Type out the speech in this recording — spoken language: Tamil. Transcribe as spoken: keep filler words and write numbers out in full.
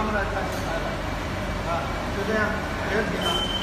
们来看出来了，啊，就这样，没问题了。